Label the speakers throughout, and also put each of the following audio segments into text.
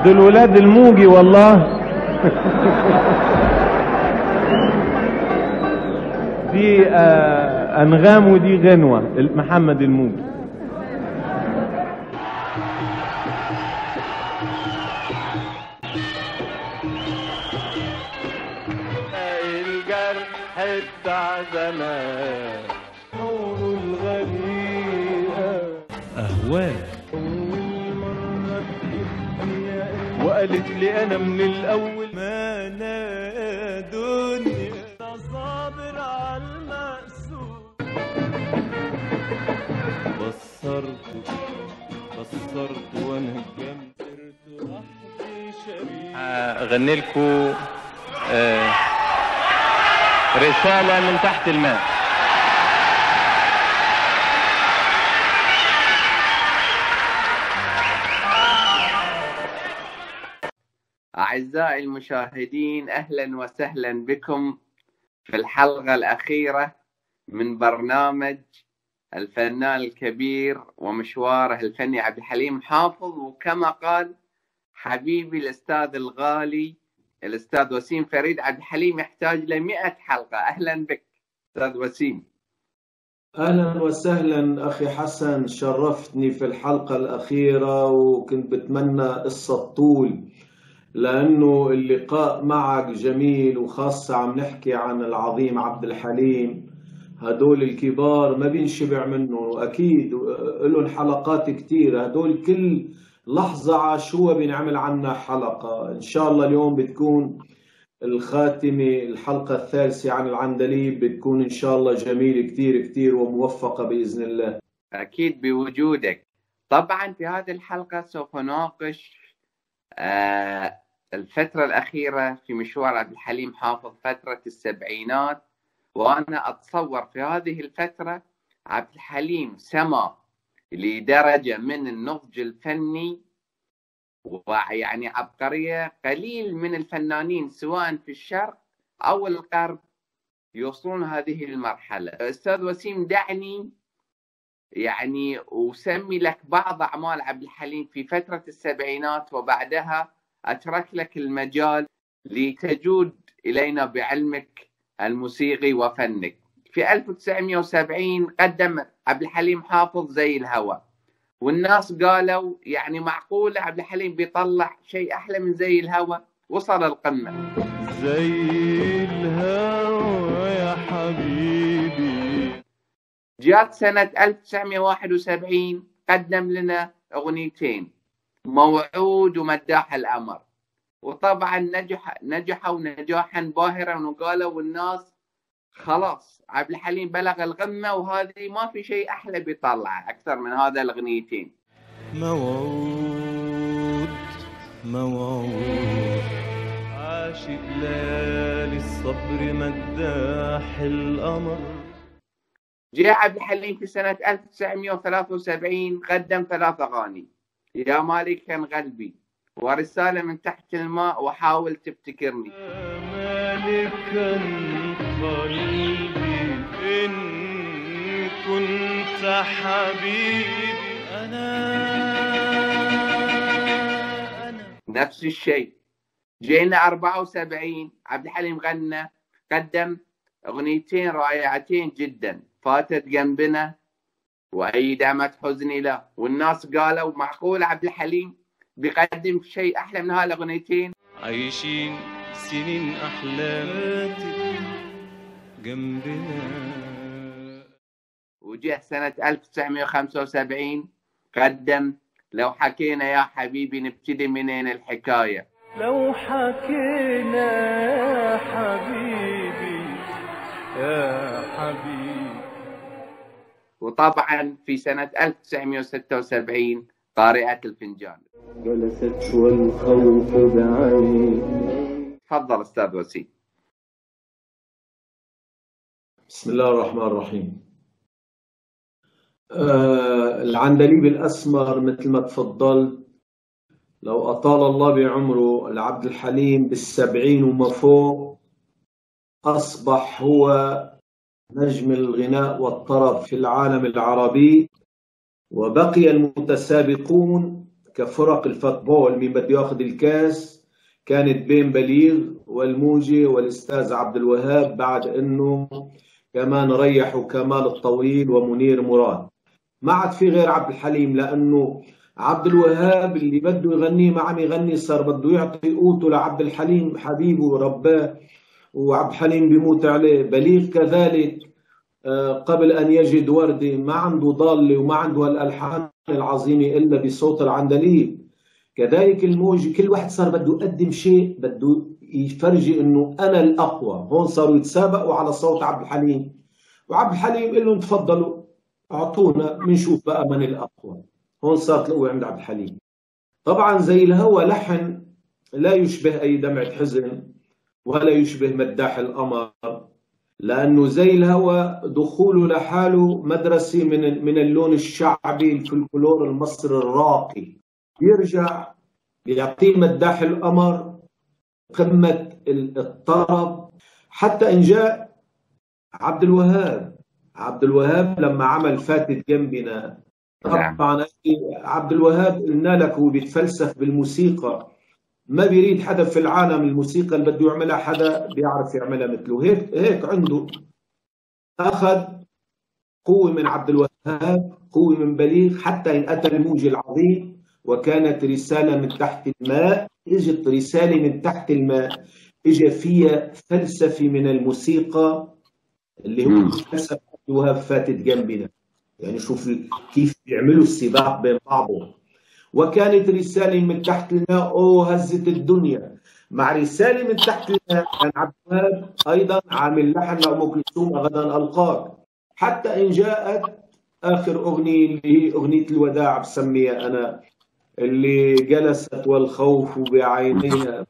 Speaker 1: دول ولاد الموجي والله. دي انغام ودي غنوة محمد الموجي. الجرح بتاع زمان حور الغريقة أهواك وقالت لي أنا من الأول ما أنا دنيا صابر على المقسوم. بصرت وأنا جنبرت وحدي شريك. أغني لكم رسالة من تحت الماء.
Speaker 2: أعزائي المشاهدين، أهلا وسهلا بكم في الحلقة الأخيرة من برنامج الفنان الكبير ومشواره الفني عبد الحليم حافظ. وكما قال حبيبي الأستاذ الغالي الأستاذ وسيم فريد، عبد الحليم يحتاج ل 100 حلقة. أهلا بك أستاذ وسيم.
Speaker 3: أهلا وسهلا أخي حسن، شرفتني في الحلقة الأخيرة، وكنت بتمنى قصة طول لأنه اللقاء معك جميل، وخاصة عم نحكي عن العظيم عبد الحليم. هدول الكبار ما بينشبع منهم، وأكيد لهم حلقات كتير. هدول كل لحظة عاشوها بنعمل عنها حلقة. إن شاء الله اليوم بتكون الخاتمة، الحلقة الثالثة عن العندليب، بتكون إن شاء الله جميلة كتير كتير وموفقة بإذن الله.
Speaker 2: أكيد بوجودك. طبعا في هذه الحلقة سوف نناقش الفترة الأخيرة في مشوار عبد الحليم حافظ، فترة السبعينات. وأنا أتصور في هذه الفترة عبد الحليم سما لدرجة من النضج الفني ويعني عبقرية قليل من الفنانين سواء في الشرق أو الغرب يوصلون هذه المرحلة. أستاذ وسيم، دعني يعني أسمي لك بعض أعمال عبد الحليم في فترة السبعينات، وبعدها أترك لك المجال لتجود إلينا بعلمك الموسيقي وفنك. في 1970 قدم عبد الحليم حافظ زي الهوى، والناس قالوا يعني معقولة عبد الحليم بيطلع شيء أحلى من زي الهوى؟ وصل القمة.
Speaker 1: زي الهوى يا حبيبي.
Speaker 2: جات سنة 1971 قدم لنا أغنيتين، موعود ومداح الأمر، وطبعا نجحوا نجاحا باهرا، وقالوا الناس خلاص عبد الحليم بلغ القمة، وهذه ما في شيء أحلى بيطلع أكثر من هذا الأغنيتين.
Speaker 1: موعود عاشق ليالي الصبر مداح القمر.
Speaker 2: جاء عبد الحليم في سنة 1973 قدم 3 أغاني: يا مالكا قلبي، ورسالة من تحت الماء، وحاول تفتكرني.
Speaker 1: يا مالكا قلبي إن كنت حبيبي أنا.
Speaker 2: نفس الشيء. جينا 74 عبد الحليم قدم أغنيتين رائعتين جدا: فاتت جنبنا وأي دامت حزني له، والناس قالوا معقول عبد الحليم بيقدم شيء أحلى من هالأغنيتين؟
Speaker 1: عايشين سنين أحلاماتك جنبنا.
Speaker 2: وجه سنة 1975 قدم لو حكينا يا حبيبي نبتدي منين الحكاية.
Speaker 1: لو حكينا يا حبيبي يا حبيبي.
Speaker 2: وطبعا في سنة 1976 قارئة الفنجان.
Speaker 4: جلست والخوف بعيني.
Speaker 2: تفضل أستاذ وسيم.
Speaker 3: بسم الله الرحمن الرحيم. العندليب الأسمر مثل ما تفضلت، لو أطال الله بعمره، العبد الحليم بال70 وما فوق أصبح هو نجم الغناء والطرب في العالم العربي. وبقي المتسابقون كفرق الفوتبول مين بده ياخذ الكاس كانت بين بليغ والموجي والاستاذ عبد الوهاب، بعد انه كمان ريحوا كمال الطويل ومنير مراد. ما عاد في غير عبد الحليم، لانه عبد الوهاب اللي بده يغنيه ما عم يغني، صار بده يعطي قوته لعبد الحليم حبيبه ورباه، وعبد الحليم بيموت عليه. بليغ كذلك قبل أن يجد وردة ما عنده ضالة وما عنده الألحان العظيمة إلا بصوت العندليب. كذلك الموجي، كل واحد صار بده يقدم شيء، بده يفرجي إنه أنا الأقوى. هون صاروا يتسابقوا على صوت عبد الحليم، وعبد الحليم قال لهم تفضلوا أعطونا بنشوف بقى من الأقوى. هون صارت القوة عند عبد الحليم. طبعا زي الهوى لحن لا يشبه أي دمعة حزن ولا يشبه مداح القمر، لأنه زي الهوى دخوله لحاله مدرسة من اللون الشعبي الفلكلور المصري الراقي، يرجع يعطيه مداح القمر قمة الطرب. حتى إن جاء عبد الوهاب لما عمل فاتت جنبنا، طبعا عبد الوهاب قلنا لك هو بيتفلسف بالموسيقى، ما بيريد حدا في العالم الموسيقى اللي بده يعملها حدا بيعرف يعملها مثله. هيك عنده أخذ قوة من عبد الوهاب، قوة من بليغ، حتى إن أتى الموجي العظيم وكانت رسالة من تحت الماء. إجت رسالة من تحت الماء، إجا فيها فلسفة من الموسيقى اللي هو فلسفة عبد الوهاب فاتت جنبنا. يعني شوف كيف بيعملوا السباق بين بعضهم. وكانت رسالة من تحت الماء أوه هزت الدنيا. مع رسالة من تحت الماء كان عبد الوهاب أيضا عامل لحن لأم كلثوم غدا ألقاك. حتى إن جاءت آخر أغنية اللي هي أغنية الوداع بسميها أنا، اللي جلست والخوف بعينيها،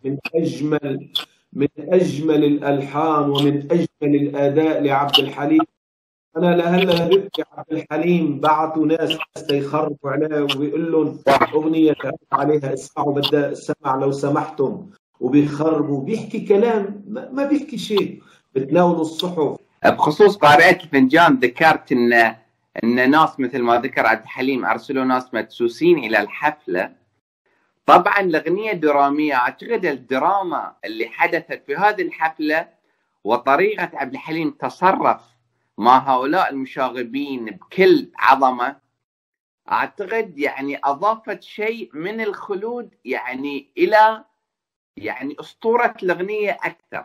Speaker 3: من أجمل الألحان ومن أجمل الأداء لعبد الحليم. أنا لهلا ببكي. عبد الحليم بعثوا ناس يخربوا عليه وبيقول لهم أغنية عليها اسمعوا بدها السمع لو سمحتم، وبيخربوا بيحكي كلام ما بيحكي شيء، بتناولوا الصحف.
Speaker 2: بخصوص قارئة الفنجان ذكرت ان ناس مثل ما ذكر عبد الحليم ارسلوا ناس مدسوسين الى الحفلة. طبعا الاغنية درامية، اعتقد الدراما اللي حدثت في هذه الحفلة وطريقة عبد الحليم تصرف مع هؤلاء المشاغبين بكل عظمة، أعتقد يعني أضافت شيء من الخلود يعني إلى يعني أسطورة الأغنية أكثر.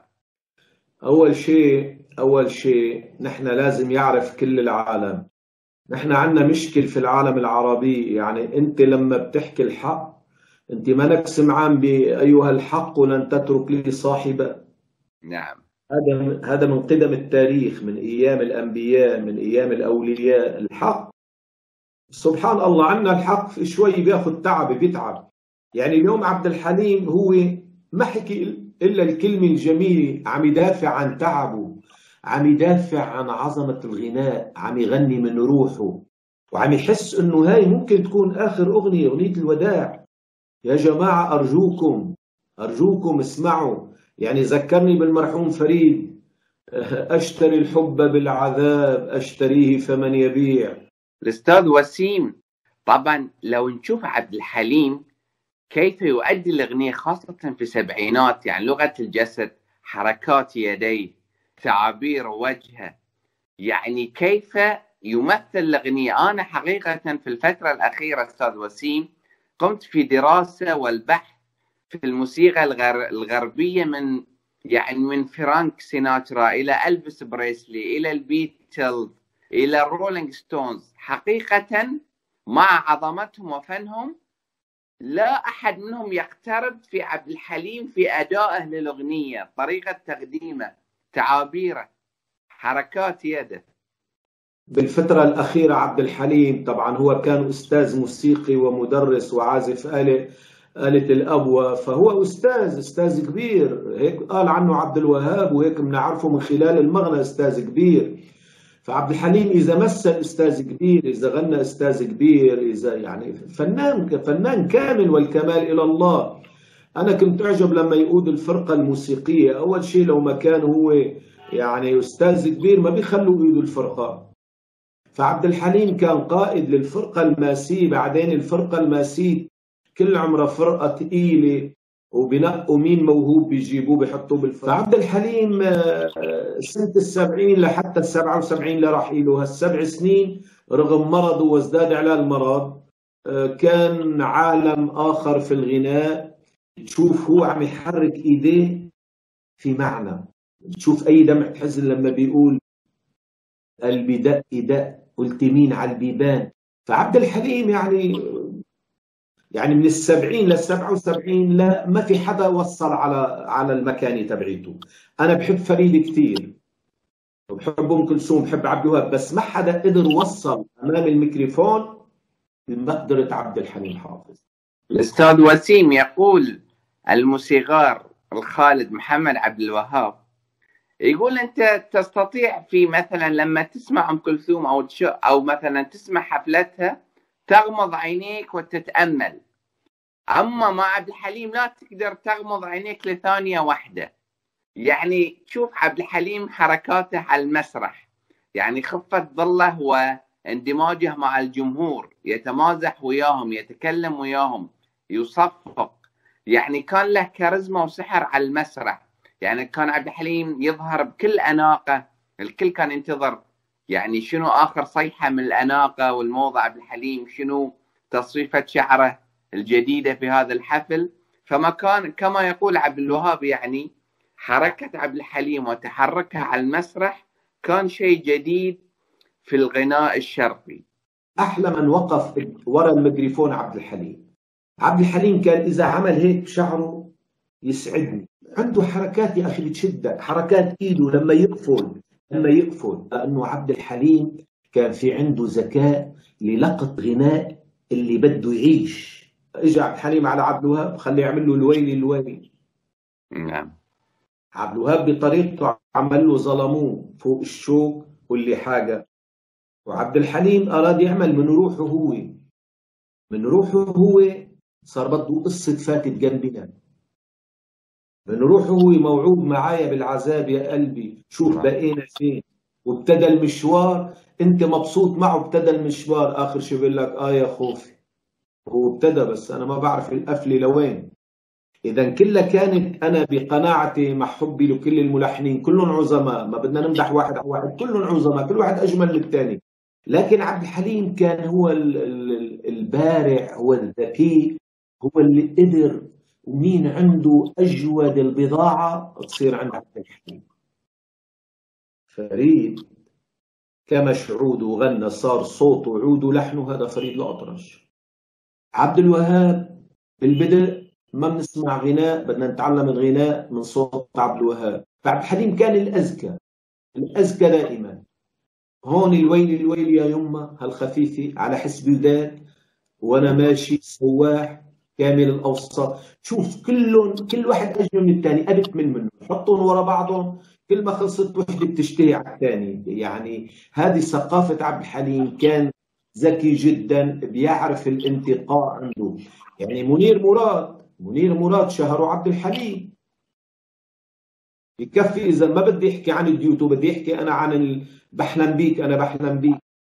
Speaker 3: أول شيء نحن لازم يعرف كل العالم، نحن عندنا مشكل في العالم العربي. يعني أنت لما بتحكي الحق أنت مالك سمعان بأيها الحق ولن تترك لي صاحبا.
Speaker 2: نعم،
Speaker 3: هذا من قدم التاريخ، من أيام الأنبياء، من أيام الأولياء. الحق سبحان الله عندنا الحق شوي بياخد بيتعب. يعني اليوم عبد الحليم هو ما حكي إلا الكلمة الجميلة، عم يدافع عن تعبه، عم يدافع عن عظمة الغناء، عم يغني من روحه، وعم يحس إنه هاي ممكن تكون آخر أغنية الوداع. يا جماعة أرجوكم اسمعوا. يعني ذكرني بالمرحوم فريد، أشتري الحب بالعذاب أشتريه فمن يبيع.
Speaker 2: الأستاذ وسيم، طبعا لو نشوف عبد الحليم كيف يؤدي الأغنية خاصة في السبعينات، يعني لغة الجسد، حركات يديه، تعابير وجهه، يعني كيف يمثل الأغنية. أنا حقيقة في الفترة الأخيرة أستاذ وسيم قمت في دراسة والبحث في الموسيقى الغربية، من فرانك سيناترا إلى ألفيس بريسلي إلى البيتلز إلى الرولينج ستونز. حقيقة مع عظمتهم وفنهم لا أحد منهم يقترب في عبد الحليم في أدائه للأغنية، طريقة تقديمه، تعابيره، حركات يده.
Speaker 3: بالفترة الأخيرة عبد الحليم طبعا هو كان أستاذ موسيقي ومدرس وعازف آلة الأبوة، فهو أستاذ كبير. هيك قال عنه عبد الوهاب، وهيك بنعرفه من خلال المغنى أستاذ كبير. فعبد الحليم إذا مثل أستاذ كبير، إذا غنى أستاذ كبير، إذا يعني فنان كامل، والكمال إلى الله. أنا كنت أعجب لما يقود الفرقة الموسيقية. أول شيء لو ما كان هو يعني أستاذ كبير ما بيخلوا يقودوا الفرقة. فعبد الحليم كان قائد للفرقة الماسية، بعدين الفرقة الماسية كل عمره فرقة ثقيلة، وبنقوا مين موهوب بيجيبوه بيحطوه بالفرقة. فعبد الحليم سنة ال70 لحتى ال77 لرحيله، هال7 سنين رغم مرضه وازداد على المرض كان عالم آخر في الغناء. تشوف هو عم يحرك إيديه في معنى، تشوف أي دمعة حزن لما بيقول قلبي دق دق قلت مين على البيبان. فعبد الحليم يعني من ال70 لل77 لا ما في حدا وصل على المكانة تبعيته. أنا بحب فريد كثير وبحب أم كلثوم، بحب عبد الوهاب، بس ما حدا قدر وصل أمام الميكروفون بمقدرة عبد الحليم حافظ.
Speaker 2: الأستاذ وسيم يقول الموسيقار الخالد محمد عبد الوهاب يقول أنت تستطيع في مثلا لما تسمع أم كلثوم أو مثلا تسمع حفلتها تغمض عينيك وتتأمل، أما مع عبد الحليم لا تقدر تغمض عينيك لثانية واحدة. يعني تشوف عبد الحليم حركاته على المسرح، يعني خفة ظله واندماجه مع الجمهور، يتمازح وياهم، يتكلم وياهم، يصفق، يعني كان له كاريزما وسحر على المسرح. يعني كان عبد الحليم يظهر بكل أناقة، الكل كان ينتظر يعني شنو آخر صيحة من الأناقة والموضة عبد الحليم، شنو تصريفة شعره الجديدة في هذا الحفل. فما كان كما يقول عبد الوهاب يعني حركة عبد الحليم وتحركها على المسرح كان شيء جديد في الغناء الشرقي.
Speaker 3: أحلى من وقف ورا الميكروفون عبد الحليم. عبد الحليم كان إذا عمل هيك بشعره يسعدني. عنده حركات يا أخي بتشدك، حركات إيده لما يقفل لأنه عبد الحليم كان في عنده ذكاء للقط غناء اللي بده يعيش. إجا عبد الحليم على عبد الوهاب خليه يعمل له الويلي الويلي.
Speaker 2: نعم.
Speaker 3: عبد الوهاب بطريقته عمل له ظلموه فوق الشوك واللي حاجة، وعبد الحليم أراد يعمل من روحه هو صار بده قصة فاتت جنبنا، من روحه هو موعود معايا بالعذاب يا قلبي شوف بقينا فين، وابتدى المشوار انت مبسوط معه، ابتدى المشوار اخر شي بيقول لك يا خوفي هو ابتدى بس انا ما بعرف القفله لوين. اذا كلها كانت انا بقناعتي مع حبي لكل الملحنين كلهم عظماء، ما بدنا نمدح واحد على واحد، كلهم عظماء، كل واحد اجمل من الثاني، لكن عبد الحليم كان هو البارع، هو الذكي، هو اللي قدر. ومين عنده أجود البضاعة تصير عند عبد الحليم. فريد كمش عود وغنى صار صوته عود ولحنه، هذا فريد الأطرش. عبد الوهاب بالبدء ما بنسمع غناء، بدنا نتعلم الغناء من صوت عبد الوهاب. فعبد الحليم كان الأذكى دائما. هون الويل يا يمه هالخفيفة على حسب وداد وأنا ماشي سواح كامل الأوسط. شوف كل واحد أجمل من الثاني، أبت منه، حطهم ورا بعضهم كل ما خلصت وحدة بتشتهي على الثاني. يعني هذه ثقافة عبد الحليم، كان ذكي جدا بيعرف الانتقاء عنده. يعني منير مراد شهره عبد الحليم. يكفي إذا ما بدي أحكي عن الديوتو، بدي أحكي أنا عن بحلم بيك.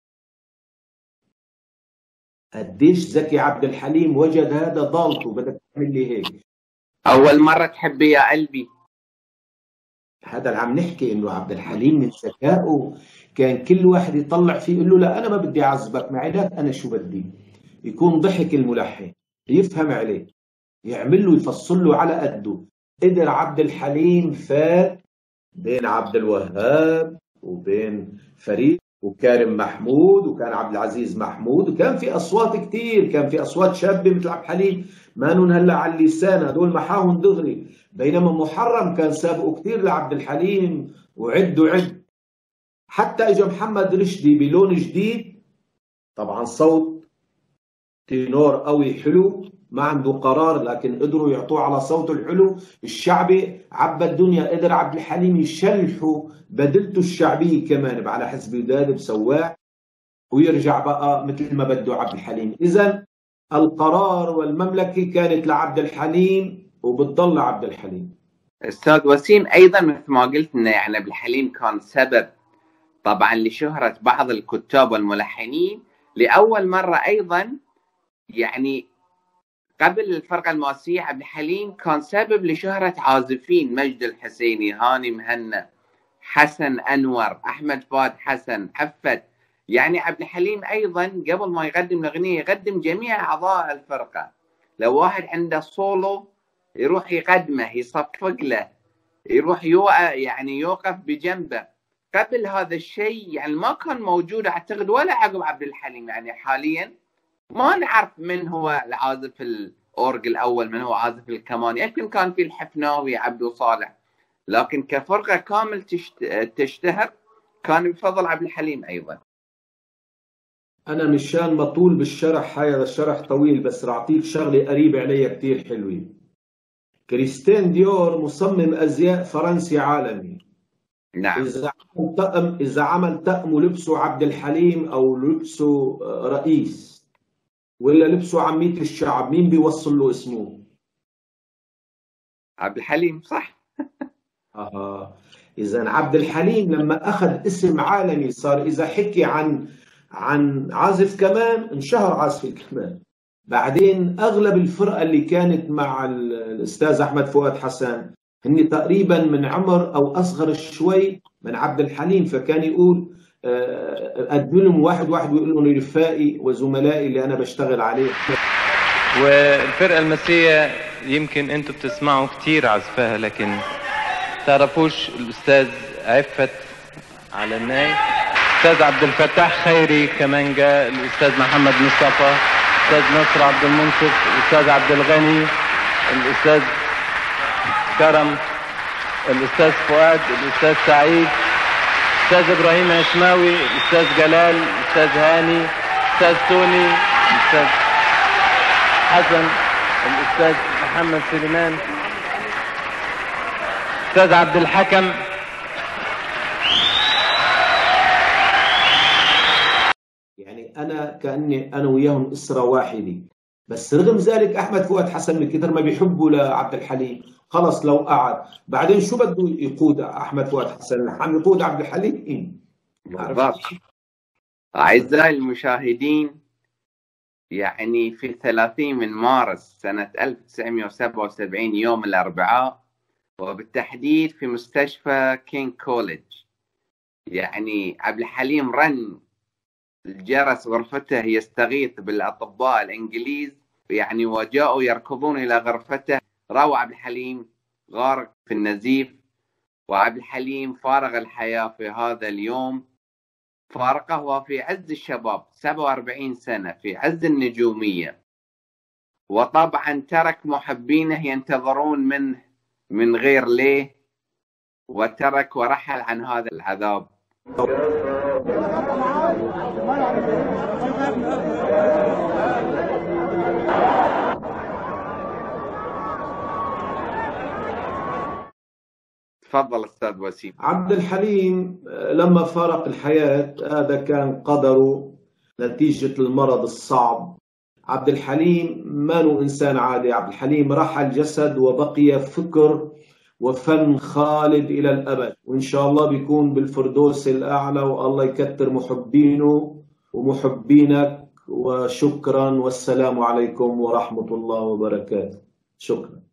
Speaker 3: قديش ذكي عبد الحليم وجد هذا ضالته، بدك تعمل لي هيك
Speaker 2: أول مرة تحبي يا قلبي.
Speaker 3: هذا اللي عم نحكي، إنه عبد الحليم من ذكائه كان كل واحد يطلع فيه يقول له لا أنا ما بدي أعذبك معي، لا أنا شو بدي. يكون ضحك الملحن يفهم عليه، يعمل له يفصل له على قده. قدر عبد الحليم فات بين عبد الوهاب وبين فريد وكارم محمود وكان عبد العزيز محمود، وكان في اصوات كثير، كان في اصوات شابه مثل عبد الحليم ما هلا على اللسان، هدول محاهم دغري. بينما محرم كان سابقه كثير لعبد الحليم وعد. حتى اجى محمد رشدي بلون جديد، طبعا صوت تينور قوي حلو، ما عنده قرار، لكن قدروا يعطوه على صوته الحلو الشعبي عبى الدنيا. قدر عبد الحليم يشلحوا بدلته الشعبيه كمان على حسب وداد بسواح، ويرجع بقى مثل ما بده عبد الحليم. اذا القرار والمملكه كانت لعبد الحليم وبتضل عبد الحليم.
Speaker 2: استاذ وسيم ايضا مثل ما قلت انه يعني عبد الحليم كان سبب طبعا لشهره بعض الكتاب والملحنين. لاول مره ايضا يعني قبل الفرقة المؤسسية عبد الحليم كان سبب لشهرة عازفين مجد الحسيني، هاني مهنا، حسن أنور، أحمد فؤاد حسن، عفت. يعني عبد الحليم أيضا قبل ما يقدم الأغنية يقدم جميع أعضاء الفرقة. لو واحد عنده صولو يروح يقدمه، يصفق له، يروح يوقف بجنبه. قبل هذا الشيء يعني ما كان موجود أعتقد ولا عقب عبد الحليم. يعني حاليا ما نعرف من هو العازف الأورج الأول، من هو عازف الكمان. يمكن كان في الحفناوي عبدو صالح، لكن كفرقة كامل تشتهر كان بفضل عبد الحليم أيضا.
Speaker 3: أنا مشان ما طول بالشرح، هذا الشرح طويل، بس راح أعطيك شغلة قريبة علي كتير حلوين. كريستيان ديور مصمم أزياء فرنسي عالمي.
Speaker 2: نعم.
Speaker 3: إذا عمل طقم ولبسه عبد الحليم أو لبسه رئيس ولا لبسه عمية الشعب، مين بيوصل له اسمه؟
Speaker 2: عبد الحليم، صح.
Speaker 3: إذا عبد الحليم لما أخذ اسم عالمي صار إذا حكي عن عازف كمان انشهر عازف الكمان. بعدين أغلب الفرقة اللي كانت مع الأستاذ أحمد فؤاد حسن هني تقريبا من عمر أو أصغر شوي من عبد الحليم، فكان يقول قدم لهم واحد ويقول لهم رفائي وزملائي اللي أنا بشتغل عليه.
Speaker 5: والفرقة المسية يمكن أنتم بتسمعوا كتير عزفها، لكن تعرفوش الأستاذ عفت على الناي، الأستاذ عبد الفتاح خيري كمانجا، الأستاذ محمد مصطفى، الأستاذ نصر عبد المنصف، الأستاذ عبد الغني، الأستاذ كرم، الأستاذ فؤاد، الأستاذ سعيد، الأستاذ إبراهيم عشماوي، الأستاذ جلال، الأستاذ هاني، الأستاذ توني، الأستاذ حسن، الأستاذ محمد سليمان، الأستاذ عبد الحكم.
Speaker 3: يعني كأني أنا وياهم أسرة واحدة. بس رغم ذلك أحمد فؤاد حسن من كثر ما بيحبوا لعبد الحليم خلص لو قعد بعدين شو بده يقود أحمد فؤاد حسن؟ عم يقود عبد الحليم.
Speaker 2: بالضبط. أعزائي المشاهدين، يعني في 30 من مارس سنة 1977 يوم الأربعاء، وبالتحديد في مستشفى كينج كوليدج، يعني عبد الحليم رن الجرس غرفته يستغيث بالأطباء الإنجليز، يعني وجاءوا يركضون إلى غرفته. رأوا عبد الحليم غارق في النزيف، وعبد الحليم فارق الحياة في هذا اليوم. فارقه وفي عز الشباب، 47 سنة، في عز النجومية، وطبعا ترك محبينه ينتظرون منه من غير ليه، وترك ورحل عن هذا العذاب. تفضل أستاذ وسيم.
Speaker 3: عبد الحليم لما فارق الحياة هذا كان قدره نتيجة المرض الصعب. عبد الحليم ما هو إنسان عادي. عبد الحليم رحل جسد وبقي فكر وفن خالد إلى الأبد، وإن شاء الله بيكون بالفردوس الأعلى، والله يكتر محبينه ومحبينك. وشكرا، والسلام عليكم ورحمة الله وبركاته. شكرا.